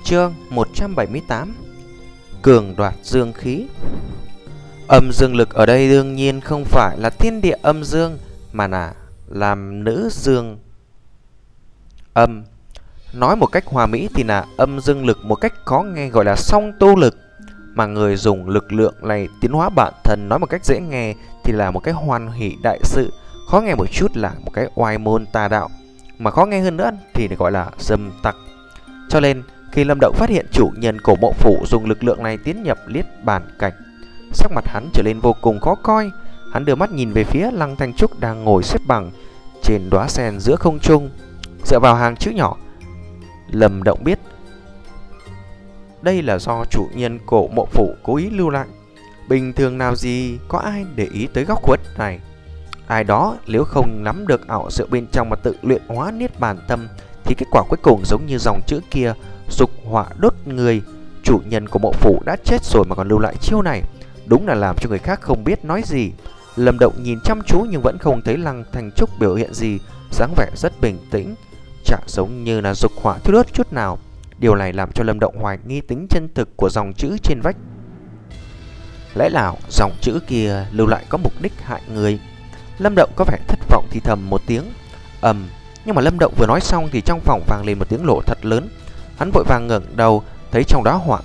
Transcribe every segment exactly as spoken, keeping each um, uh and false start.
Chương một trăm bảy mươi tám. Cường đoạt dương khí. Âm dương lực ở đây đương nhiên không phải là thiên địa âm dương, mà là làm nữ dương âm. Nói một cách hòa mỹ thì là âm dương lực, một cách khó nghe gọi là song tu lực. Mà người dùng lực lượng này tiến hóa bản thân, nói một cách dễ nghe thì là một cái hoan hỷ đại sự, khó nghe một chút là một cái oai môn tà đạo, mà khó nghe hơn nữa thì gọi là dâm tặc. Cho nên khi Lâm Động phát hiện chủ nhân Cổ Mộ Phủ dùng lực lượng này tiến nhập Niết Bàn cảnh, sắc mặt hắn trở nên vô cùng khó coi. Hắn đưa mắt nhìn về phía Lăng Thanh Trúc đang ngồi xếp bằng trên đóa sen giữa không trung, dựa vào hàng chữ nhỏ. Lâm Động biết đây là do chủ nhân Cổ Mộ Phủ cố ý lưu lại. Bình thường nào gì có ai để ý tới góc khuất này. Ai đó nếu không nắm được ảo diệu bên trong mà tự luyện hóa Niết Bàn tâm thì kết quả cuối cùng giống như dòng chữ kia, dục hỏa đốt người. Chủ nhân của Mộ Phủ đã chết rồi mà còn lưu lại chiêu này, đúng là làm cho người khác không biết nói gì. Lâm Động nhìn chăm chú nhưng vẫn không thấy Lăng Thanh Trúc biểu hiện gì, dáng vẻ rất bình tĩnh, chả giống như là dục hỏa thiêu đốt chút nào. Điều này làm cho Lâm Động hoài nghi tính chân thực của dòng chữ trên vách. Lẽ nào dòng chữ kia lưu lại có mục đích hại người? Lâm Động có vẻ thất vọng thì thầm một tiếng ầm. Um, nhưng mà Lâm Động vừa nói xong thì trong phòng vang lên một tiếng nổ thật lớn. Hắn vội vàng ngẩng đầu, thấy trong đóa hỏa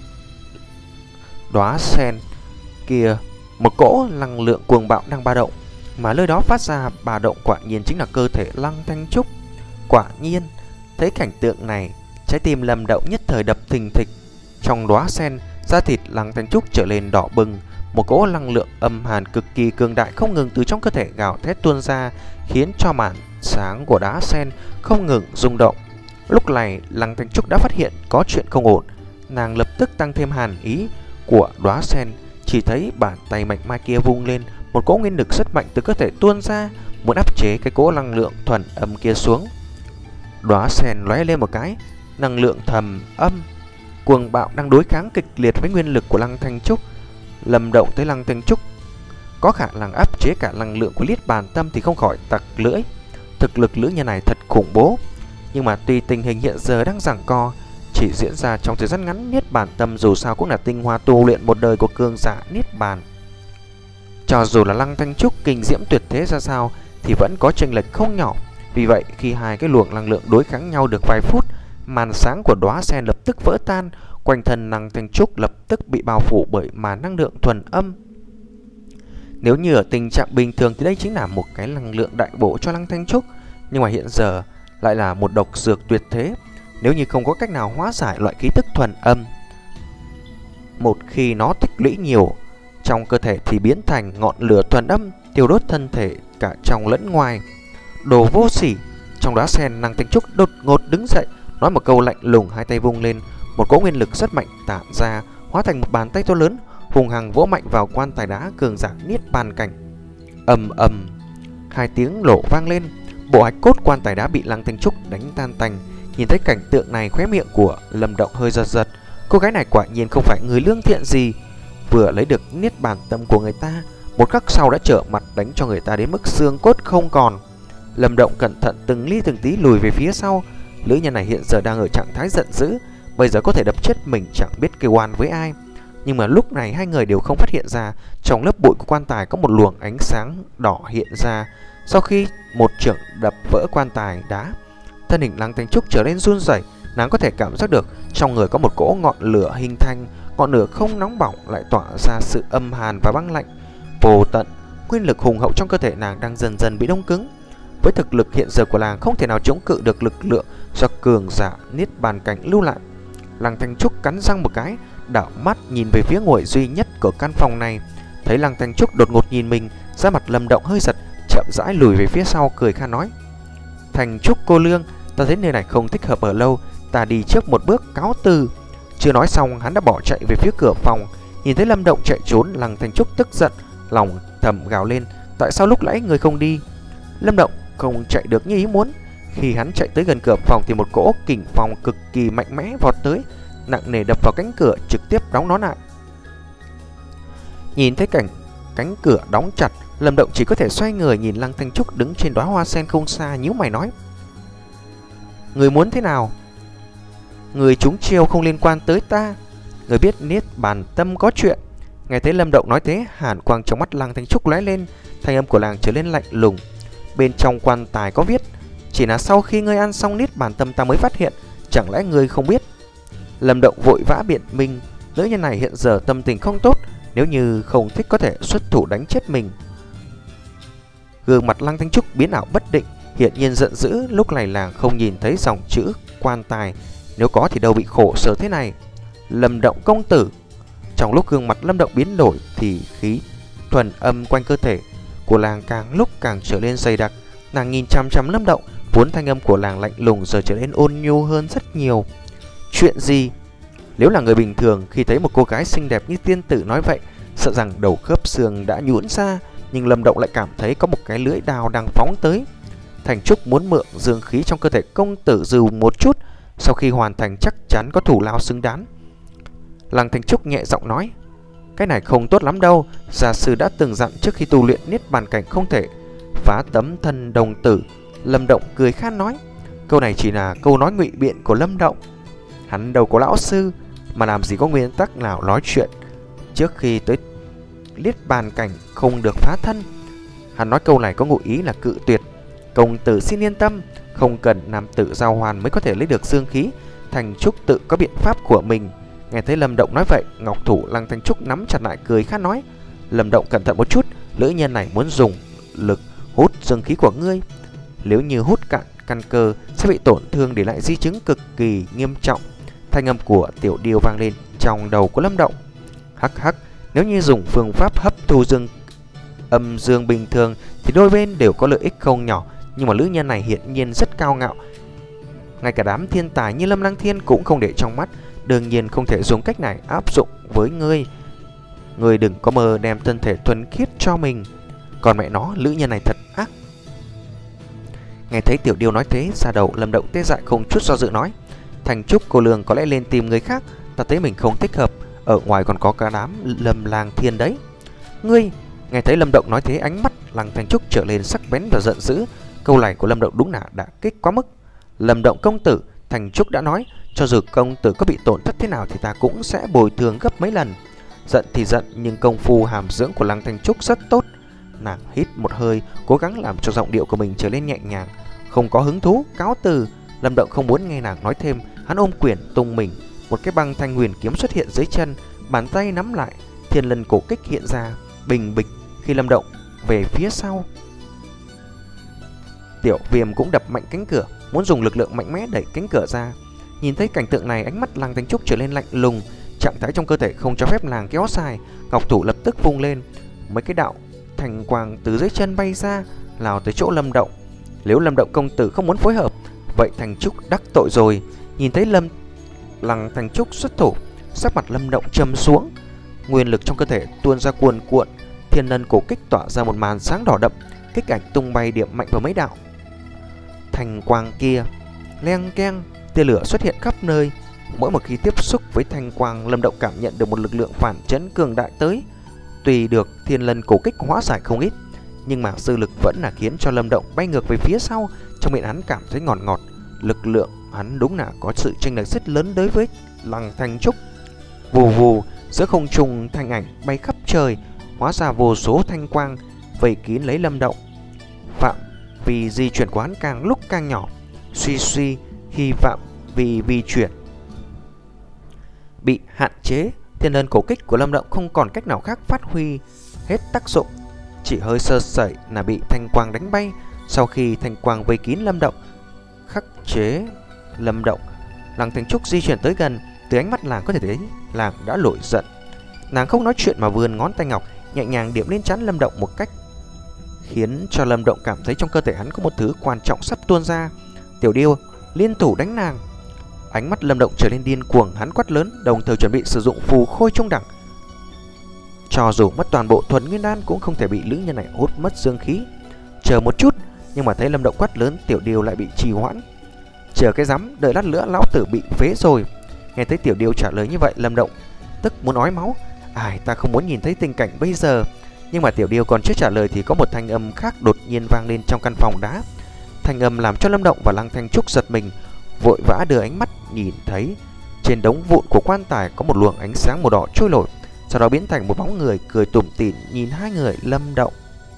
đóa sen kia một cỗ năng lượng cuồng bạo đang ba động, mà nơi đó phát ra ba động quả nhiên chính là cơ thể Lăng Thanh Trúc. Quả nhiên, thấy cảnh tượng này, trái tim Lâm Động nhất thời đập thình thịch. Trong đóa sen, da thịt Lăng Thanh Trúc trở lên đỏ bừng, một cỗ năng lượng âm hàn cực kỳ cường đại không ngừng từ trong cơ thể gào thét tuôn ra, khiến cho màn sáng của đá sen không ngừng rung động. Lúc này Lăng Thanh Trúc đã phát hiện có chuyện không ổn, nàng lập tức tăng thêm hàn ý của đóa sen. Chỉ thấy bàn tay mạnh mai kia vung lên, một cỗ nguyên lực rất mạnh từ cơ thể tuôn ra, muốn áp chế cái cỗ năng lượng thuần âm kia xuống. Đóa sen lóe lên một cái, năng lượng thầm âm cuồng bạo đang đối kháng kịch liệt với nguyên lực của Lăng Thanh Trúc. Lâm Động thấy Lăng Thanh Trúc có khả năng áp chế cả năng lượng của Niết Bàn tâm thì không khỏi tặc lưỡi. Thực lực nữ nhân này thật khủng bố. Nhưng mà tuy tình hình hiện giờ đang giằng co, chỉ diễn ra trong thời gian ngắn, Niết Bàn tâm dù sao cũng là tinh hoa tu luyện một đời của cường giả Niết Bàn. Cho dù là Lăng Thanh Trúc kinh diễm tuyệt thế ra sao thì vẫn có chênh lệch không nhỏ. Vì vậy khi hai cái luồng năng lượng đối kháng nhau được vài phút, màn sáng của đóa sen lập tức vỡ tan, quanh thân Lăng Thanh Trúc lập tức bị bao phủ bởi màn năng lượng thuần âm. Nếu như ở tình trạng bình thường thì đây chính là một cái năng lượng đại bổ cho Lăng Thanh Trúc, nhưng mà hiện giờ lại là một độc dược tuyệt thế. Nếu như không có cách nào hóa giải loại khí tức thuần âm, một khi nó tích lũy nhiều trong cơ thể thì biến thành ngọn lửa thuần âm, tiêu đốt thân thể cả trong lẫn ngoài. Đồ vô sỉ! Trong đóa sen, Lăng Thanh Trúc đột ngột đứng dậy, nói một câu lạnh lùng, hai tay vung lên, một cỗ nguyên lực rất mạnh tản ra, hóa thành một bàn tay to lớn, hùng hằng vỗ mạnh vào quan tài đá cường giả Niết Bàn cảnh. Ầm ầm, hai tiếng nổ vang lên, bộ hạch cốt quan tài đá bị Lăng Thanh Trúc đánh tan tành. Nhìn thấy cảnh tượng này, khóe miệng của Lâm Động hơi giật giật. Cô gái này quả nhiên không phải người lương thiện gì, vừa lấy được Niết Bàn tâm của người ta, một khắc sau đã trở mặt đánh cho người ta đến mức xương cốt không còn. Lâm Động cẩn thận từng ly từng tí lùi về phía sau. Nữ nhân này hiện giờ đang ở trạng thái giận dữ, bây giờ có thể đập chết mình chẳng biết kêu oan với ai. Nhưng mà lúc này hai người đều không phát hiện ra trong lớp bụi của quan tài có một luồng ánh sáng đỏ hiện ra. Sau khi một chưởng đập vỡ quan tài đá, thân hình Lăng Thanh Trúc trở nên run rẩy. Nàng có thể cảm giác được trong người có một cỗ ngọn lửa hình thành, ngọn lửa không nóng bỏng lại tỏa ra sự âm hàn và băng lạnh vô tận. Nguyên lực hùng hậu trong cơ thể nàng đang dần dần bị đông cứng. Với thực lực hiện giờ của nàng không thể nào chống cự được lực lượng do cường giả Niết Bàn cảnh lưu lại. Lăng Thanh Trúc cắn răng một cái, đảo mắt nhìn về phía ngôi duy nhất của căn phòng này. Thấy Lăng Thanh Trúc đột ngột nhìn mình, da mặt Lâm Động hơi giật, chậm rãi lùi về phía sau, cười khan nói: "Thanh Trúc cô lương, ta thấy nơi này không thích hợp ở lâu, ta đi trước một bước cáo từ." Chưa nói xong, hắn đã bỏ chạy về phía cửa phòng. Nhìn thấy Lâm Động chạy trốn, Lăng Thanh Trúc tức giận, lòng thầm gào lên: "Tại sao lúc nãy người không đi?" Lâm Động không chạy được như ý muốn. Khi hắn chạy tới gần cửa phòng thì một cỗ kình phong cực kỳ mạnh mẽ vọt tới, nặng nề đập vào cánh cửa, trực tiếp đóng nó lại. Nhìn thấy cảnh cánh cửa đóng chặt, Lâm Động chỉ có thể xoay người nhìn Lăng Thanh Trúc đứng trên đóa hoa sen không xa, nhíu mày nói: "Người muốn thế nào?" Người trúng chiêu không liên quan tới ta. Người biết Niết Bàn Tâm có chuyện. Nghe thấy Lâm Động nói thế, hàn quang trong mắt Lăng Thanh Trúc lóe lên, thanh âm của nàng trở lên lạnh lùng. Bên trong quan tài có viết: chỉ là sau khi ngươi ăn xong Niết Bàn Tâm ta mới phát hiện, chẳng lẽ ngươi không biết? Lâm Động vội vã biện minh, nữ nhân này hiện giờ tâm tình không tốt, nếu như không thích có thể xuất thủ đánh chết mình. Gương mặt Lăng Thanh Trúc biến ảo bất định, hiện nhiên giận dữ. Lúc này làng không nhìn thấy dòng chữ quan tài, nếu có thì đâu bị khổ sở thế này. Lâm Động công tử. Trong lúc gương mặt Lâm Động biến đổi thì khí thuần âm quanh cơ thể của làng càng lúc càng trở lên dày đặc. Nàng nhìn chăm chăm Lâm Động, vốn thanh âm của làng lạnh lùng giờ trở nên ôn nhu hơn rất nhiều. Chuyện gì? Nếu là người bình thường, khi thấy một cô gái xinh đẹp như tiên tử nói vậy, sợ rằng đầu khớp xương đã nhũn ra. Nhưng Lâm Động lại cảm thấy có một cái lưỡi đao đang phóng tới. Thành Trúc muốn mượn dương khí trong cơ thể công tử dù một chút, sau khi hoàn thành chắc chắn có thủ lao xứng đáng. Lăng Thanh Trúc nhẹ giọng nói: cái này không tốt lắm đâu. Gia sư đã từng dặn trước khi tu luyện Niết Bàn Cảnh không thể phá tấm thân đồng tử. Lâm Động cười khan nói. Câu này chỉ là câu nói ngụy biện của Lâm Động. Hắn đâu có lão sư, mà làm gì có nguyên tắc nào nói chuyện trước khi tới Niết Bàn Cảnh không được phá thân. Hắn nói câu này có ngụ ý là cự tuyệt. Công tử xin yên tâm, không cần nam tử giao hoàn mới có thể lấy được dương khí. Thanh Trúc tự có biện pháp của mình. Nghe thấy Lâm Động nói vậy, ngọc thủ Lăng Thanh Trúc nắm chặt lại cười khát nói: Lâm Động cẩn thận một chút, nữ nhân này muốn dùng lực hút dương khí của ngươi. Nếu như hút cạn căn cơ sẽ bị tổn thương, để lại di chứng cực kỳ nghiêm trọng. Thanh âm của Tiểu Điêu vang lên trong đầu của Lâm Động. Hắc hắc, nếu như dùng phương pháp hấp thu dương âm dương bình thường thì đôi bên đều có lợi ích không nhỏ, nhưng mà nữ nhân này hiển nhiên rất cao ngạo, ngay cả đám thiên tài như Lâm Lăng Thiên cũng không để trong mắt. Đương nhiên không thể dùng cách này áp dụng với ngươi. Ngươi đừng có mơ đem thân thể thuần khiết cho mình. Còn mẹ nó, nữ nhân này thật ác. Nghe thấy Tiểu Điêu nói thế, da đầu Lâm Động tê dại không chút do dự nói: Thành Trúc cô lường có lẽ lên tìm người khác, ta thấy mình không thích hợp. Ở ngoài còn có cả đám Lâm Lang Thiên đấy. Ngươi. Nghe thấy Lâm Động nói thế, ánh mắt Lăng Thanh Trúc trở lên sắc bén và giận dữ. Câu này của Lâm Động đúng là đã kích quá mức. Lâm Động công tử, Thành Trúc đã nói, cho dù công tử có bị tổn thất thế nào thì ta cũng sẽ bồi thường gấp mấy lần. Giận thì giận, nhưng công phu hàm dưỡng của Lăng Thanh Trúc rất tốt. Nàng hít một hơi, cố gắng làm cho giọng điệu của mình trở lên nhẹ nhàng. Không có hứng thú, cáo từ. Lâm Động không muốn nghe nàng nói thêm, hắn ôm quyển tung mình. Một cái băng thanh huyền kiếm xuất hiện dưới chân, bàn tay nắm lại, thiên lân cổ kích hiện ra, bình bịch. Khi Lâm Động về phía sau, Tiểu Viêm cũng đập mạnh cánh cửa, muốn dùng lực lượng mạnh mẽ đẩy cánh cửa ra. Nhìn thấy cảnh tượng này, ánh mắt Lăng Thanh Trúc trở lên lạnh lùng. Trạng thái trong cơ thể không cho phép nàng kéo dài. Ngọc thủ lập tức vung lên, mấy cái đạo thành quang từ dưới chân bay ra, lao tới chỗ Lâm Động. Nếu Lâm Động công tử không muốn phối hợp, vậy Thanh Trúc đắc tội rồi. Nhìn thấy Lâm Lăng Thanh Trúc xuất thủ, sắc mặt Lâm Động trầm xuống, nguyên lực trong cơ thể tuôn ra cuồn cuộn. Thiên lân cổ kích tỏa ra một màn sáng đỏ đậm, kích ảnh tung bay điểm mạnh vào mấy đạo thành quang kia. Leng keng, tia lửa xuất hiện khắp nơi. Mỗi một khi tiếp xúc với thanh quang, Lâm Động cảm nhận được một lực lượng phản chấn cường đại tới. Tùy được thiên lân cổ kích hóa giải không ít, nhưng mà dư lực vẫn là khiến cho Lâm Động bay ngược về phía sau. Trong miệng hắn cảm thấy ngọt ngọt. Lực lượng hắn đúng là có sự chênh lệch rất lớn đối với Lăng Thanh Trúc. Vù vù, giữa không trung thanh ảnh bay khắp trời, hóa ra vô số thanh quang vây kín lấy Lâm Động. Phạm vì di chuyển của hắn càng lúc càng nhỏ, suy suy khi phạm vì vi chuyển bị hạn chế, thiên lân cổ kích của Lâm Động không còn cách nào khác phát huy hết tác dụng, chỉ hơi sơ sẩy là bị thanh quang đánh bay. Sau khi thanh quang vây kín Lâm Động, khắc chế Lâm Động, Lăng Thanh Trúc di chuyển tới gần. Từ ánh mắt nàng có thể thấy nàng đã nổi giận. Nàng không nói chuyện mà vươn ngón tay ngọc nhẹ nhàng điểm lên trán Lâm Động một cách khiến cho Lâm Động cảm thấy trong cơ thể hắn có một thứ quan trọng sắp tuôn ra. Tiểu Điêu, liên thủ đánh nàng. Ánh mắt Lâm Động trở nên điên cuồng, hắn quát lớn, đồng thời chuẩn bị sử dụng phù khôi trung đẳng. Cho dù mất toàn bộ thuần nguyên đan cũng không thể bị nữ nhân này hút mất dương khí. Chờ một chút, nhưng mà thấy Lâm Động quát lớn, Tiểu Điêu lại bị trì hoãn. Chờ cái rắm, đợi lát nữa lão tử bị phế rồi. Nghe thấy Tiểu Điêu trả lời như vậy, Lâm Động tức muốn ói máu. Ai, ta không muốn nhìn thấy tình cảnh bây giờ. Nhưng mà Tiểu Điêu còn chưa trả lời thì có một thanh âm khác đột nhiên vang lên trong căn phòng đá. Thanh âm làm cho Lâm Động và Lăng Thanh Trúc giật mình. vội vã đưa ánh mắt nhìn thấy trên đống vụn của quan tài có một luồng ánh sáng màu đỏ trôi nổi, sau đó biến thành một bóng người cười tủm tỉm nhìn hai người Lâm Động.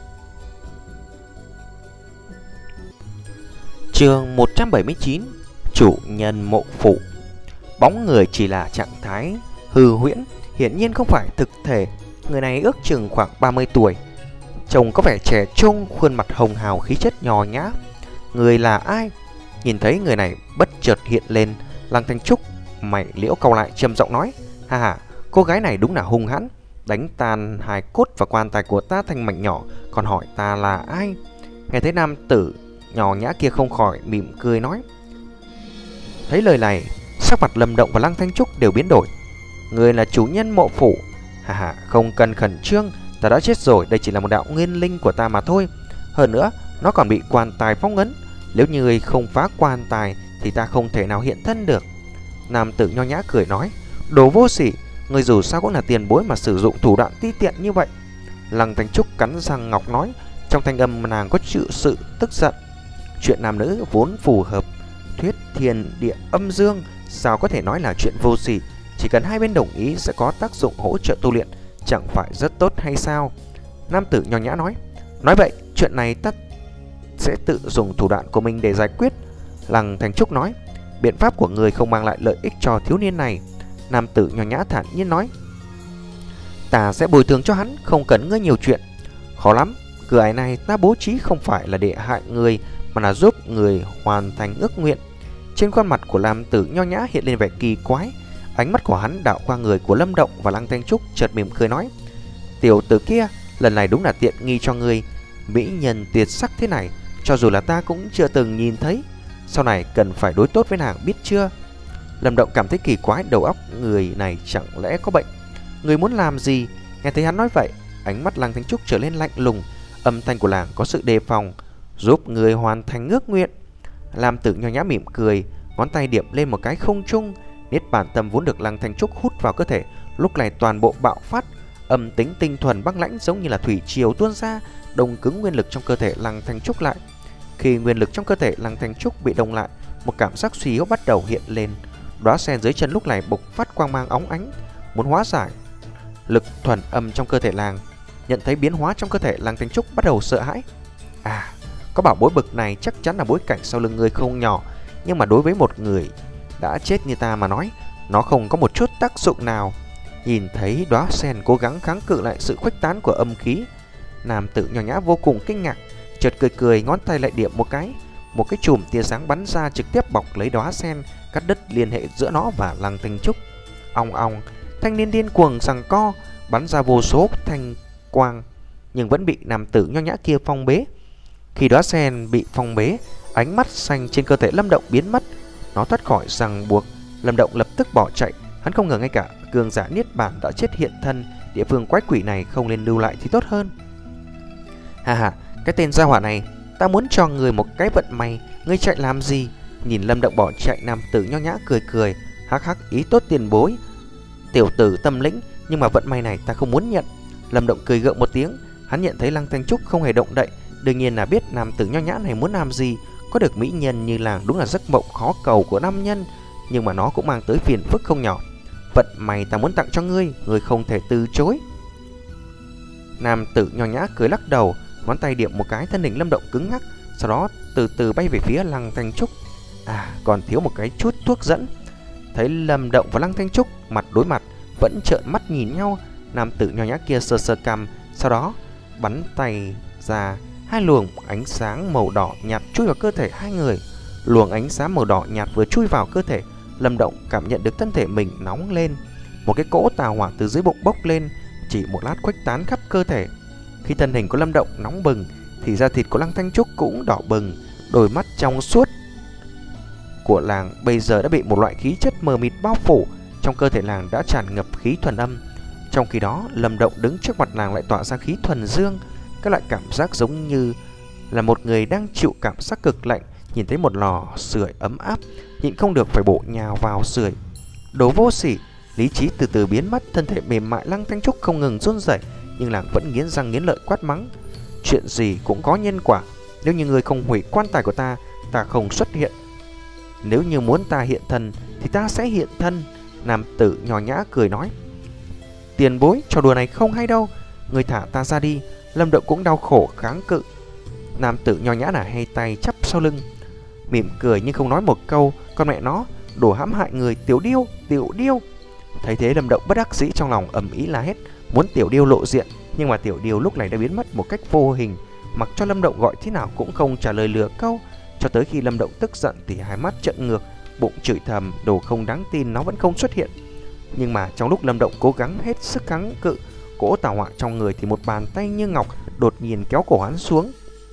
Chương một trăm bảy mươi chín. Chủ nhân mộ phủ. Bóng người chỉ là trạng thái hư huyễn, hiển nhiên không phải thực thể. Người này ước chừng khoảng ba mươi tuổi, trông có vẻ trẻ trung, khuôn mặt hồng hào, khí chất nho nhã. Người là ai? Nhìn thấy người này bất chợt hiện lên, Lăng Thanh Trúc mày liễu cau lại, trầm giọng nói: "Ha ha, cô gái này đúng là hung hãn, đánh tan hài cốt và quan tài của ta thành mảnh nhỏ, còn hỏi ta là ai?" Nghe thấy nam tử nhỏ nhã kia không khỏi mỉm cười nói. Thấy lời này, sắc mặt Lâm Động và Lăng Thanh Trúc đều biến đổi. Người là chủ nhân mộ phủ. Hà hà, không cần khẩn trương, ta đã chết rồi, đây chỉ là một đạo nguyên linh của ta mà thôi. Hơn nữa, nó còn bị quan tài phong ấn. Nếu như người không phá quan tài thì ta không thể nào hiện thân được. Nam tử nho nhã cười nói: "Đồ vô sỉ, người dù sao cũng là tiền bối mà sử dụng thủ đoạn ti tiện như vậy." Lăng Thanh Trúc cắn răng ngọc nói, trong thanh âm nàng có chữ sự tức giận. Chuyện nam nữ vốn phù hợp thuyết thiên địa âm dương, sao có thể nói là chuyện vô sỉ? Chỉ cần hai bên đồng ý sẽ có tác dụng hỗ trợ tu luyện, chẳng phải rất tốt hay sao? Nam tử nho nhã nói. Nói vậy, chuyện này ta sẽ tự dùng thủ đoạn của mình để giải quyết. Lăng Thanh Trúc nói. Biện pháp của người không mang lại lợi ích cho thiếu niên này. Nam tử nho nhã thản nhiên nói. Ta sẽ bồi thường cho hắn, không cần ngươi nhiều chuyện. Khó lắm, cửa ải này ta bố trí không phải là để hại người, mà là giúp người hoàn thành ước nguyện. Trên khuôn mặt của nam tử nho nhã hiện lên vẻ kỳ quái. Ánh mắt của hắn đảo qua người của Lâm Động và Lăng Thanh Trúc, chợt mỉm cười nói: "Tiểu tử kia, lần này đúng là tiện nghi cho ngươi. Mỹ nhân tuyệt sắc thế này, cho dù là ta cũng chưa từng nhìn thấy. Sau này cần phải đối tốt với nàng, biết chưa?" Lâm Động cảm thấy kỳ quái, đầu óc người này chẳng lẽ có bệnh. Người muốn làm gì? Nghe thấy hắn nói vậy, ánh mắt Lăng Thanh Trúc trở lên lạnh lùng, âm thanh của nàng có sự đề phòng. Giúp người hoàn thành ước nguyện. Lam tử nho nhã mỉm cười, ngón tay điểm lên một cái không trung. Niết bản tâm vốn được Lăng Thanh Trúc hút vào cơ thể, lúc này toàn bộ bạo phát. Âm tính tinh thuần băng lãnh giống như là thủy triều tuôn ra, đông cứng nguyên lực trong cơ thể Lăng Thanh Trúc lại. Khi nguyên lực trong cơ thể Lăng Thanh Trúc bị đông lại, một cảm giác suy yếu bắt đầu hiện lên. Đóa sen dưới chân lúc này bộc phát quang mang óng ánh, muốn hóa giải lực thuần âm trong cơ thể nàng. Nhận thấy biến hóa trong cơ thể, Lăng Thanh Trúc bắt đầu sợ hãi. À, có bảo bối bực này chắc chắn là bối cảnh sau lưng người không nhỏ, nhưng mà đối với một người đã chết như ta mà nói, nó không có một chút tác dụng nào. Nhìn thấy đóa sen cố gắng kháng cự lại sự khuếch tán của âm khí, nam tử nhỏ nhã vô cùng kinh ngạc, chợt cười cười, ngón tay lại điểm một cái, một cái chùm tia sáng bắn ra trực tiếp bọc lấy đóa sen, cắt đứt liên hệ giữa nó và Lăng Thanh Trúc. Ong ong, thanh niên điên cuồng giằng co, bắn ra vô số thanh quang, nhưng vẫn bị nam tử nho nhã kia phong bế. Khi đóa sen bị phong bế, ánh mắt xanh trên cơ thể Lâm Động biến mất, nó thoát khỏi ràng buộc. Lâm Động lập tức bỏ chạy, hắn không ngờ ngay cả cường giả niết bàn đã chết hiện thân, địa phương quái quỷ này không nên lưu lại thì tốt hơn. Ha ha, cái tên gia hỏa này, ta muốn cho người một cái vận may, ngươi chạy làm gì? Nhìn Lâm Động bỏ chạy, nam tử nho nhã cười cười, hắc hắc, ý tốt tiền bối, tiểu tử tâm lĩnh, nhưng mà vận may này ta không muốn nhận. Lâm Động cười gượng một tiếng, hắn nhận thấy Lăng Thanh Trúc không hề động đậy, đương nhiên là biết nam tử nho nhã này muốn làm gì. Có được mỹ nhân như làng đúng là giấc mộng khó cầu của nam nhân, nhưng mà nó cũng mang tới phiền phức không nhỏ. Vận may ta muốn tặng cho ngươi, ngươi không thể từ chối. Nam tử nho nhã cười lắc đầu, ngón tay điểm một cái, thân hình Lâm Động cứng ngắc, sau đó từ từ bay về phía Lăng Thanh Trúc. À, còn thiếu một cái chút thuốc dẫn. Thấy Lâm Động và Lăng Thanh Trúc mặt đối mặt, vẫn trợn mắt nhìn nhau, nam tử nho nhã kia sơ sơ cằm, sau đó bắn tay ra, hai luồng ánh sáng màu đỏ nhạt chui vào cơ thể hai người. Luồng ánh sáng màu đỏ nhạt vừa chui vào cơ thể, Lâm Động cảm nhận được thân thể mình nóng lên, một cái cỗ tà hỏa từ dưới bụng bốc lên, chỉ một lát khuếch tán khắp cơ thể. Khi thân hình của Lâm Động nóng bừng, thì da thịt của Lăng Thanh Trúc cũng đỏ bừng, đôi mắt trong suốt của làng bây giờ đã bị một loại khí chất mờ mịt bao phủ, trong cơ thể làng đã tràn ngập khí thuần âm. Trong khi đó, Lâm Động đứng trước mặt làng lại tỏa ra khí thuần dương, các loại cảm giác giống như là một người đang chịu cảm giác cực lạnh, nhìn thấy một lò sưởi ấm áp, nhịn không được phải bổ nhào vào sưởi. Đồ vô sỉ, lý trí từ từ biến mất, thân thể mềm mại Lăng Thanh Trúc không ngừng run rẩy, nhưng làng vẫn nghiến răng nghiến lợi quát mắng. Chuyện gì cũng có nhân quả, nếu như người không hủy quan tài của ta, ta không xuất hiện. Nếu như muốn ta hiện thân thì ta sẽ hiện thân. Nam tử nho nhã cười nói. Tiền bối, trò đùa này không hay đâu, người thả ta ra đi. Lâm Động cũng đau khổ kháng cự. Nam tử nho nhã là hai tay chắp sau lưng, mỉm cười nhưng không nói một câu. Con mẹ nó, đồ hãm hại người, tiểu điêu, tiểu điêu. Thấy thế Lâm Động bất đắc dĩ, trong lòng ầm ĩ la hét, muốn tiểu điêu lộ diện. Nhưng mà tiểu điêu lúc này đã biến mất một cách vô hình, mặc cho Lâm Động gọi thế nào cũng không trả lời lừa câu. Cho tới khi Lâm Động tức giận thì hai mắt trợn ngược, bụng chửi thầm, đồ không đáng tin nó vẫn không xuất hiện. Nhưng mà trong lúc Lâm Động cố gắng hết sức kháng cự cỗ tà hỏa trong người thì một bàn tay như ngọc đột nhiên kéo cổ hắn xuống.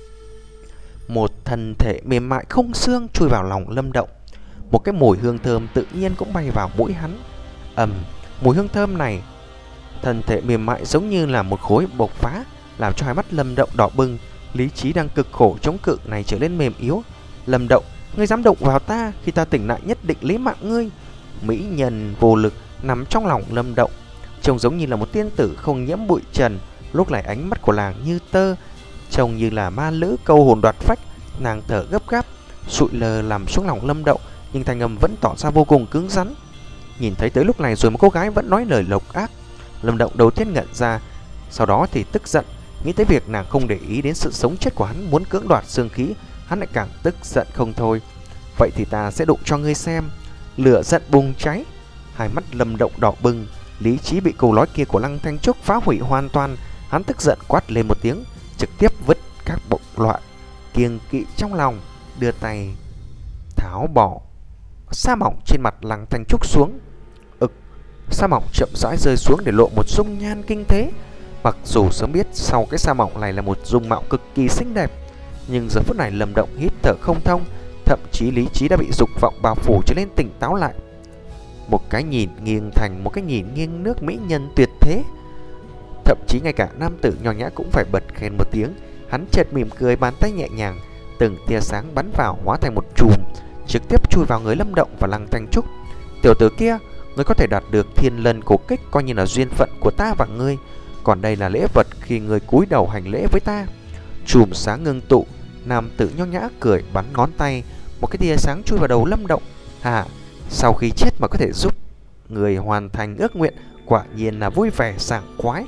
Một thân thể mềm mại không xương chui vào lòng Lâm Động. Một cái mùi hương thơm tự nhiên cũng bay vào mũi hắn. Ầm, mùi hương thơm này, thân thể mềm mại giống như là một khối bộc phá, làm cho hai mắt Lâm Động đỏ bừng. Lý trí đang cực khổ chống cự này trở nên mềm yếu. Lâm Động, ngươi dám động vào ta, khi ta tỉnh lại nhất định lấy mạng ngươi. Mỹ nhân vô lực nằm trong lòng Lâm Động, trông giống như là một tiên tử không nhiễm bụi trần. Lúc này ánh mắt của nàng như tơ, trông như là ma lữ câu hồn đoạt phách. Nàng thở gấp gáp, sụi lờ làm xuống lòng Lâm Động, nhưng thanh âm vẫn tỏ ra vô cùng cứng rắn. Nhìn thấy tới lúc này rồi một cô gái vẫn nói lời độc ác, Lâm Động đầu tiên ngẩn ra, sau đó thì tức giận. Nghĩ tới việc nàng không để ý đến sự sống chết của hắn, muốn cưỡng đoạt xương khí, hắn lại càng tức giận không thôi. Vậy thì ta sẽ đụng cho ngươi xem. Lửa giận bùng cháy, hai mắt Lâm Động đỏ bừng, lý trí bị câu nói kia của Lăng Thanh Trúc phá hủy hoàn toàn. Hắn tức giận quát lên một tiếng, trực tiếp vứt các bộc loại kiêng kỵ trong lòng, đưa tay tháo bỏ sa mỏng trên mặt Lăng Thanh Trúc xuống. Ực, sa mỏng chậm rãi rơi xuống để lộ một dung nhan kinh thế. Mặc dù sớm biết sau cái sa mỏng này là một dung mạo cực kỳ xinh đẹp, nhưng giờ phút này Lâm Động hít thở không thông, thậm chí lý trí đã bị dục vọng bao phủ trở nên tỉnh táo lại. Một cái nhìn nghiêng thành một cái nhìn nghiêng nước mỹ nhân tuyệt thế. Thậm chí ngay cả nam tử nho nhã cũng phải bật khen một tiếng. Hắn chợt mỉm cười, bàn tay nhẹ nhàng, từng tia sáng bắn vào hóa thành một chùm, trực tiếp chui vào người Lâm Động và Lăng Thanh Trúc. Tiểu tử kia, ngươi có thể đạt được thiên lân cổ kích coi như là duyên phận của ta và ngươi, còn đây là lễ vật khi ngươi cúi đầu hành lễ với ta. Chùm sáng ngưng tụ, nam tử nho nhã cười bắn ngón tay, một cái tia sáng chui vào đầu Lâm Động. Hà, sau khi chết mà có thể giúp người hoàn thành ước nguyện, quả nhiên là vui vẻ sảng khoái.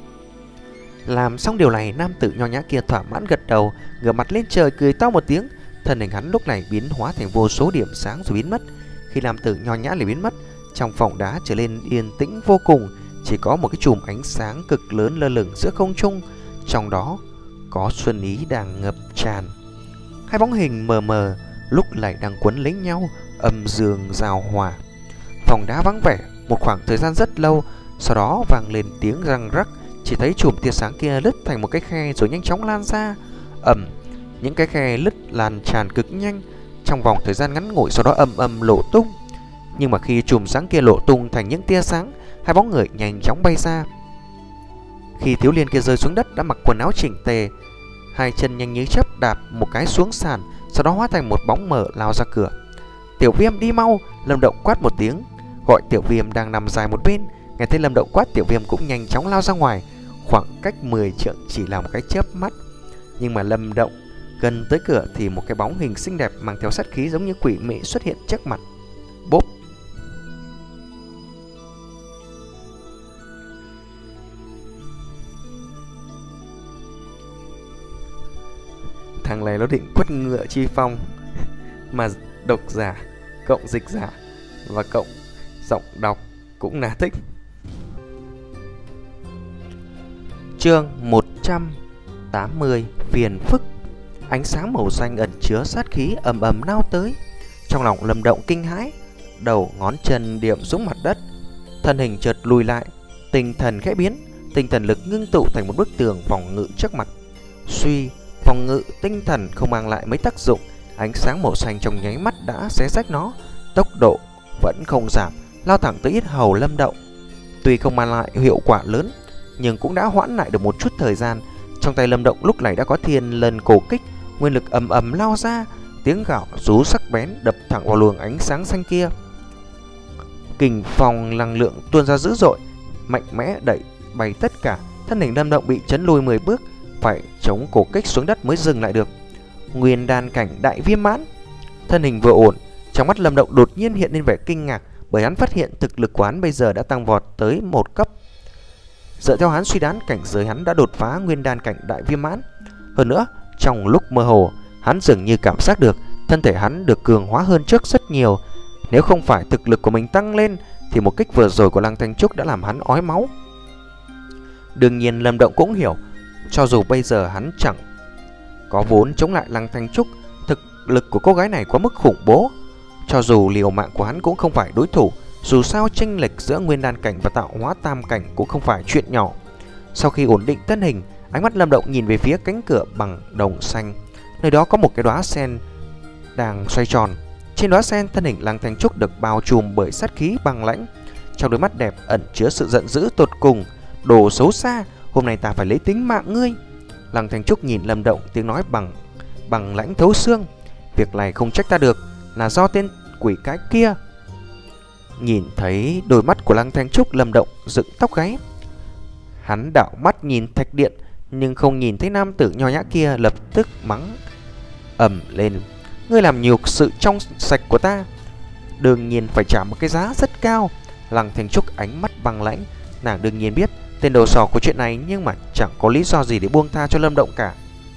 Làm xong điều này, nam tử nho nhã kia thỏa mãn gật đầu, ngửa mặt lên trời cười to một tiếng. Thân hình hắn lúc này biến hóa thành vô số điểm sáng rồi biến mất. Khi nam tử nho nhã lại biến mất, trong phòng đá trở nên yên tĩnh vô cùng, chỉ có một cái chùm ánh sáng cực lớn lơ lửng giữa không trung, trong đó có xuân ý đang ngập tràn. Hai bóng hình mờ mờ lúc này đang quấn lấy nhau, âm dương giao hòa. Phòng đá vắng vẻ một khoảng thời gian rất lâu, sau đó vang lên tiếng răng rắc. Chỉ thấy chùm tia sáng kia lướt thành một cái khe rồi nhanh chóng lan ra. Ầm, những cái khe lướt lan tràn cực nhanh trong vòng thời gian ngắn ngủi, sau đó âm âm lộ tung. Nhưng mà khi chùm sáng kia lộ tung thành những tia sáng, hai bóng người nhanh chóng bay ra. Khi thiếu niên kia rơi xuống đất đã mặc quần áo chỉnh tề, hai chân nhanh như chớp đạp một cái xuống sàn, sau đó hóa thành một bóng mờ lao ra cửa. Tiểu Viêm, đi mau! Lâm Động quát một tiếng, gọi Tiểu Viêm đang nằm dài một bên. Nghe thấy Lâm Động quát, Tiểu Viêm cũng nhanh chóng lao ra ngoài. Khoảng cách mười trượng chỉ là một cái chớp mắt, nhưng mà Lâm Động gần tới cửa thì một cái bóng hình xinh đẹp mang theo sát khí giống như quỷ mị xuất hiện trước mặt. Bốp! Thằng này nó định quất ngựa chi phong mà độc giả cộng dịch giả và cộng giọng đọc cũng là thích. Chương một trăm tám mươi, phiền phức. Ánh sáng màu xanh ẩn chứa sát khí ầm ầm lao tới. Trong lòng Lâm Động kinh hãi, đầu ngón chân điểm xuống mặt đất, thân hình chợt lùi lại, tinh thần khẽ biến, tinh thần lực ngưng tụ thành một bức tường phòng ngự trước mặt. Suy, phòng ngự tinh thần không mang lại mấy tác dụng, ánh sáng màu xanh trong nháy mắt đã xé rách nó, tốc độ vẫn không giảm, lao thẳng tới yết hầu Lâm Động. Tuy không mang lại hiệu quả lớn, nhưng cũng đã hoãn lại được một chút thời gian. Trong tay Lâm Động lúc này đã có thiên lân cổ kích, nguyên lực ầm ầm lao ra, tiếng gào rú sắc bén đập thẳng vào luồng ánh sáng xanh kia. Kình phong năng lượng tuôn ra dữ dội, mạnh mẽ đẩy bay tất cả. Thân hình Lâm Động bị chấn lùi mười bước, phải chống cổ kích xuống đất mới dừng lại được. Nguyên đan cảnh đại viêm mãn. Thân hình vừa ổn, Trong mắt Lâm Động đột nhiên hiện lên vẻ kinh ngạc, bởi hắn phát hiện thực lực của hắn bây giờ đã tăng vọt tới một cấp. Dựa theo hắn suy đoán, cảnh giới hắn đã đột phá nguyên đan cảnh đại viên mãn. Hơn nữa, trong lúc mơ hồ, hắn dường như cảm giác được thân thể hắn được cường hóa hơn trước rất nhiều. Nếu không phải thực lực của mình tăng lên thì một kích vừa rồi của Lăng Thanh Trúc đã làm hắn ói máu. Đương nhiên Lâm Động cũng hiểu, cho dù bây giờ hắn chẳng có vốn chống lại Lăng Thanh Trúc, thực lực của cô gái này quá mức khủng bố. Cho dù liều mạng của hắn cũng không phải đối thủ. Dù sao chênh lệch giữa nguyên đan cảnh và tạo hóa tam cảnh cũng không phải chuyện nhỏ. Sau khi ổn định thân hình, ánh mắt Lâm Động nhìn về phía cánh cửa bằng đồng xanh. Nơi đó có một cái đóa sen đang xoay tròn. Trên đóa sen, thân hình Lăng Thanh Trúc được bao trùm bởi sát khí băng lãnh. Trong đôi mắt đẹp ẩn chứa sự giận dữ tột cùng. Đồ xấu xa, hôm nay ta phải lấy tính mạng ngươi. Lăng Thanh Trúc nhìn Lâm Động, tiếng nói bằng bằng lãnh thấu xương. Việc này không trách ta được, là do tên quỷ cái kia. Nhìn thấy đôi mắt của Lăng Thanh Trúc, Lâm Động dựng tóc gáy. Hắn đảo mắt nhìn thạch điện, nhưng không nhìn thấy nam tử nho nhã kia, lập tức mắng ầm lên: ngươi làm nhục sự trong sạch của ta, đương nhiên phải trả một cái giá rất cao. Lăng Thanh Trúc ánh mắt băng lãnh, nàng đương nhiên biết tên đầu sỏ của chuyện này, nhưng mà chẳng có lý do gì để buông tha cho Lâm Động cả.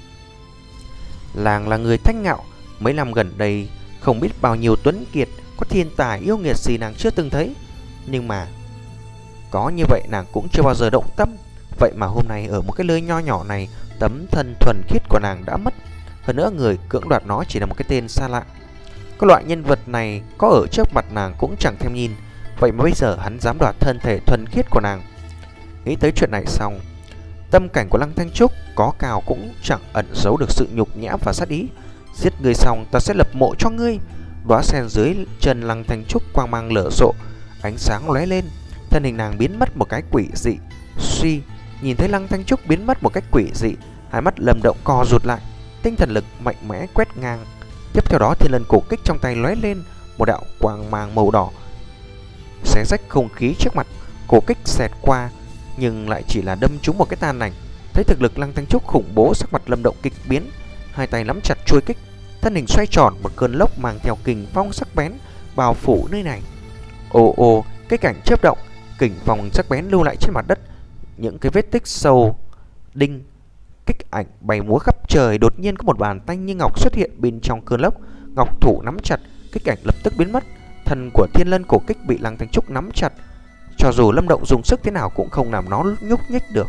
Làng là người thanh ngạo, mấy năm gần đây không biết bao nhiêu tuấn kiệt, có thiên tài yêu nghiệt gì nàng chưa từng thấy. Nhưng mà có như vậy nàng cũng chưa bao giờ động tâm. Vậy mà hôm nay ở một cái nơi nho nhỏ này, tấm thân thuần khiết của nàng đã mất. Hơn nữa người cưỡng đoạt nó chỉ là một cái tên xa lạ. Cái loại nhân vật này có ở trước mặt nàng cũng chẳng thèm nhìn. Vậy mà bây giờ hắn dám đoạt thân thể thuần khiết của nàng. Nghĩ tới chuyện này xong, tâm cảnh của Lăng Thanh Trúc có cao cũng chẳng ẩn giấu được sự nhục nhã và sát ý. Giết ngươi xong ta sẽ lập mộ cho ngươi. Đóa sen dưới chân Lăng Thanh Trúc quang mang lở rộ, ánh sáng lóe lên, thân hình nàng biến mất một cái quỷ dị. Suy, nhìn thấy Lăng Thanh Trúc biến mất một cách quỷ dị, hai mắt Lâm Động co rụt lại, tinh thần lực mạnh mẽ quét ngang. Tiếp theo đó, thiên lân cổ kích trong tay lóe lên, một đạo quang mang màu đỏ xé rách không khí trước mặt. Cổ kích xẹt qua nhưng lại chỉ là đâm trúng một cái tàn ảnh. Thấy thực lực Lăng Thanh Trúc khủng bố, sắc mặt Lâm Động kịch biến, hai tay nắm chặt chuôi kích, thân hình xoay tròn, một cơn lốc mang theo kình phong sắc bén bao phủ nơi này. Ồ ồ, cái cảnh chớp động, kình phong sắc bén lưu lại trên mặt đất những cái vết tích sâu đinh. Kích ảnh bay múa khắp trời. Đột nhiên có một bàn tay như ngọc xuất hiện bên trong cơn lốc. Ngọc thủ nắm chặt, kích ảnh lập tức biến mất. Thân của thiên lân cổ kích bị Lăng Thanh Trúc nắm chặt, cho dù Lâm Động dùng sức thế nào cũng không làm nó nhúc nhích được.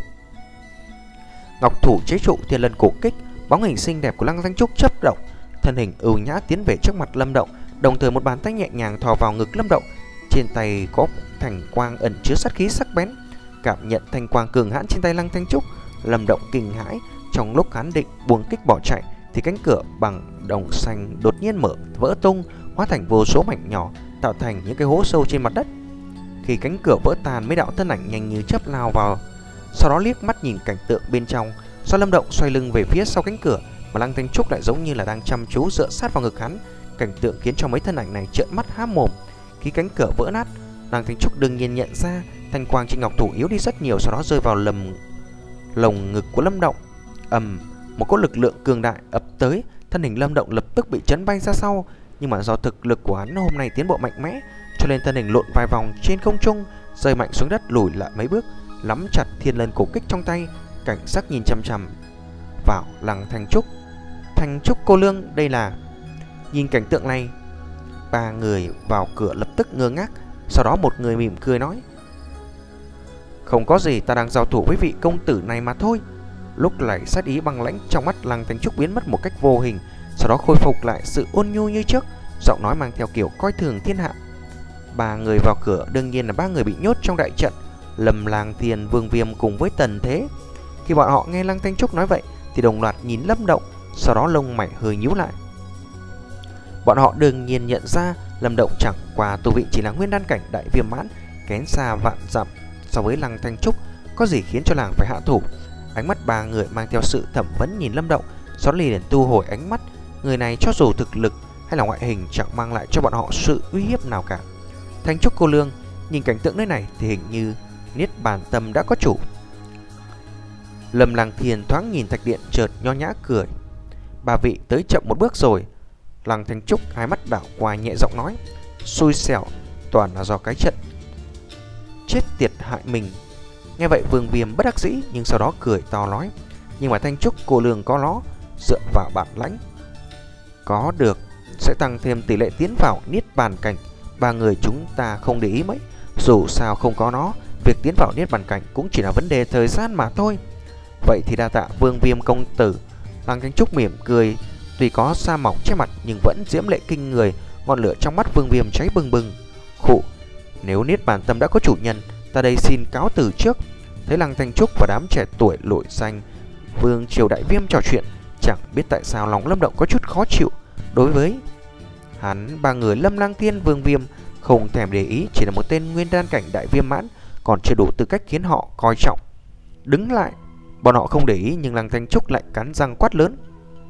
Ngọc thủ chế trụ thiên lân cổ kích, bóng hình xinh đẹp của Lăng Thanh Trúc chớp động, thân hình ưu nhã tiến về trước mặt Lâm Động, đồng thời một bàn tay nhẹ nhàng thò vào ngực Lâm Động. Trên tay có thành quang ẩn chứa sát khí sắc bén. Cảm nhận thành quang cường hãn trên tay Lăng Thanh Trúc, Lâm Động kinh hãi. Trong lúc hắn định buông kích bỏ chạy thì cánh cửa bằng đồng xanh đột nhiên mở vỡ tung, hóa thành vô số mảnh nhỏ, tạo thành những cái hố sâu trên mặt đất. Khi cánh cửa vỡ tan, mấy đạo thân ảnh nhanh như chớp lao vào, sau đó liếc mắt nhìn cảnh tượng bên trong. Do Lâm Động xoay lưng về phía sau cánh cửa, mà Lăng Thanh Trúc lại giống như là đang chăm chú dựa sát vào ngực hắn. Cảnh tượng khiến cho mấy thân ảnh này trợn mắt há mồm. Khi cánh cửa vỡ nát, Lăng Thanh Trúc đương nhiên nhận ra thanh quang trên ngọc thủ yếu đi rất nhiều, sau đó rơi vào lầm lồng ngực của Lâm Động. ầm, một cỗ lực lượng cường đại ập tới, thân hình Lâm Động lập tức bị chấn bay ra sau. Nhưng mà do thực lực của hắn hôm nay tiến bộ mạnh mẽ, cho nên thân hình lộn vài vòng trên không trung, rơi mạnh xuống đất, lùi lại mấy bước, nắm chặt thiên lân cổ kích trong tay, cảnh giác nhìn chằm chằm vào Lăng Thanh Trúc. Thanh Trúc cô lương, đây là... Nhìn cảnh tượng này, ba người vào cửa lập tức ngơ ngác. Sau đó một người mỉm cười nói: không có gì, ta đang giao thủ với vị công tử này mà thôi. Lúc này sát ý băng lãnh trong mắt Lăng Thanh Trúc biến mất một cách vô hình, sau đó khôi phục lại sự ôn nhu như trước, giọng nói mang theo kiểu coi thường thiên hạ. Ba người vào cửa đương nhiên là ba người bị nhốt trong đại trận: Lâm Lang Thiên, Vương Viêm cùng với Tần Thế. Khi bọn họ nghe Lăng Thanh Trúc nói vậy thì đồng loạt nhìn Lâm Động, sau đó lông mày hơi nhíu lại. Bọn họ đương nhiên nhận ra Lâm Động chẳng qua tu vị chỉ là nguyên đan cảnh đại viêm mãn, kém xa vạn dặm so với Lăng Thanh Trúc, có gì khiến cho nàng phải hạ thủ. Ánh mắt ba người mang theo sự thẩm vấn nhìn Lâm Động, sau đó liền tu hồi ánh mắt. Người này cho dù thực lực hay là ngoại hình chẳng mang lại cho bọn họ sự uy hiếp nào cả. Thanh Trúc cô lương, nhìn cảnh tượng nơi này thì hình như niết bàn tâm đã có chủ. Lâm Lang Thiên thoáng nhìn thạch điện, chợt nho nhã cười: ba vị tới chậm một bước rồi. Lăng Thanh Trúc hai mắt đảo qua nhẹ giọng nói: xui xẻo, toàn là do cái trận chết tiệt hại mình. Nghe vậy Vương Viêm bất đắc dĩ, nhưng sau đó cười to nói: nhưng mà Thanh Trúc cô lường có nó, dựa vào bản lãnh có được sẽ tăng thêm tỷ lệ tiến vào niết bàn cảnh. Ba người chúng ta không để ý mấy, dù sao không có nó, việc tiến vào niết bàn cảnh cũng chỉ là vấn đề thời gian mà thôi. Vậy thì đa tạ Vương Viêm công tử. Lăng Thanh Trúc mỉm cười, tuy có sa mỏng che mặt nhưng vẫn diễm lệ kinh người, ngọn lửa trong mắt Vương Viêm cháy bừng bừng. Khụ, nếu niết bàn tâm đã có chủ nhân, ta đây xin cáo từ trước. Thấy Lăng Thanh Trúc và đám trẻ tuổi lội danh Vương Triều Đại Viêm trò chuyện, chẳng biết tại sao lòng Lâm Động có chút khó chịu. Đối với hắn, ba người Lâm Lang Thiên, Vương Viêm không thèm để ý, chỉ là một tên nguyên đan cảnh đại viêm mãn, còn chưa đủ tư cách khiến họ coi trọng. Đứng lại. Bọn họ không để ý, nhưng Lăng Thanh Trúc lại cắn răng quát lớn: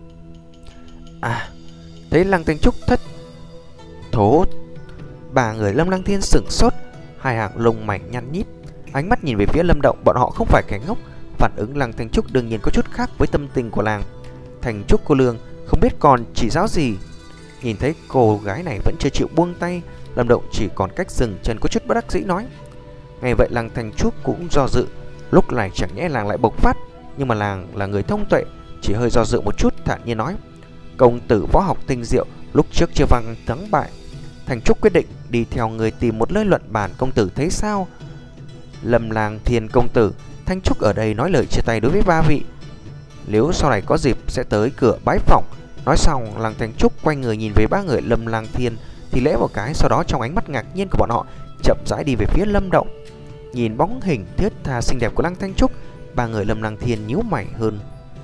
à! Thấy Lăng Thanh Trúc thất thố, ba người Lâm Lang Thiên sửng sốt, hai hàng lông mày nhăn nhít, ánh mắt nhìn về phía Lâm Động. Bọn họ không phải kẻ ngốc, phản ứng Lăng Thanh Trúc đương nhiên có chút khác với tâm tình của làng. Thanh Trúc cô lương không biết còn chỉ giáo gì. Nhìn thấy cô gái này vẫn chưa chịu buông tay, Lâm Động chỉ còn cách dừng chân, có chút bất đắc dĩ nói. Ngay vậy Lăng Thanh Trúc cũng do dự. Lúc này chẳng nhẽ làng lại bộc phát, nhưng mà làng là người thông tuệ, chỉ hơi do dự một chút, thản nhiên nói: công tử võ học tinh diệu, lúc trước chưa văng thắng bại. Thanh Trúc quyết định đi theo người tìm một nơi luận bàn, công tử thấy sao? Lâm Lang Thiên công tử, Thanh Trúc ở đây nói lời chia tay đối với ba vị, nếu sau này có dịp sẽ tới cửa bái phỏng. Nói xong, Lăng Thanh Trúc quay người nhìn về ba người Lâm Lang Thiên thì lễ một cái, sau đó trong ánh mắt ngạc nhiên của bọn họ chậm rãi đi về phía Lâm Động. Nhìn bóng hình thướt tha xinh đẹp của Lăng Thanh Trúc, ba người Lâm Lang Thiên nhíu mày hơn.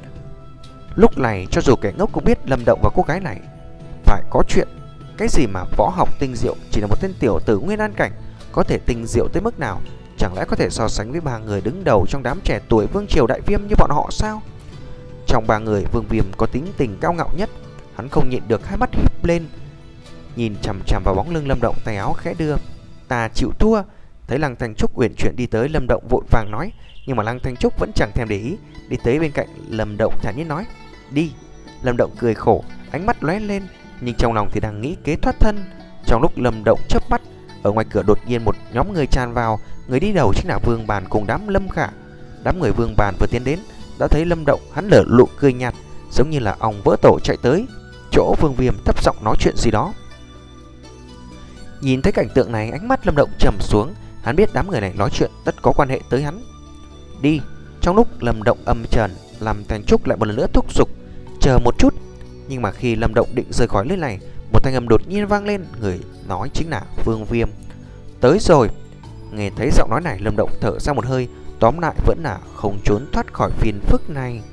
Lúc này cho dù kẻ ngốc cũng biết Lâm Động và cô gái này phải có chuyện. Cái gì mà võ học tinh diệu, chỉ là một tên tiểu tử nguyên an cảnh, có thể tinh diệu tới mức nào? Chẳng lẽ có thể so sánh với ba người đứng đầu trong đám trẻ tuổi Vương Triều Đại Viêm như bọn họ sao? Trong ba người, Vương Viêm có tính tình cao ngạo nhất. Hắn không nhịn được, hai mắt híp lên, nhìn chằm chằm vào bóng lưng Lâm Động, tay áo khẽ đưa: ta chịu thua. Thấy Lăng Thanh Trúc uyển chuyển đi tới, Lâm Động vội vàng nói, nhưng mà Lăng Thanh Trúc vẫn chẳng thèm để ý, đi tới bên cạnh Lâm Động thản nhiên nói: đi. Lâm Động cười khổ, ánh mắt lóe lên, nhưng trong lòng thì đang nghĩ kế thoát thân. Trong lúc Lâm Động chớp mắt, ở ngoài cửa đột nhiên một nhóm người tràn vào. Người đi đầu chính là Vương Bàn cùng đám Lâm Khả. Đám người Vương Bàn vừa tiến đến đã thấy Lâm Động, hắn lở lụ cười nhạt, giống như là ong vỡ tổ chạy tới chỗ Vương Viêm, thấp giọng nói chuyện gì đó. Nhìn thấy cảnh tượng này, ánh mắt Lâm Động trầm xuống, hắn biết đám người này nói chuyện tất có quan hệ tới hắn. Đi. Trong lúc Lâm Động âm trần, làm Thanh Trúc lại một lần nữa thúc giục: chờ một chút. Nhưng mà khi Lâm Động định rời khỏi nơi này, một thanh âm đột nhiên vang lên, người nói chính là Vương Viêm. Tới rồi. Nghe thấy giọng nói này, Lâm Động thở ra một hơi, tóm lại vẫn là không trốn thoát khỏi phiền phức này.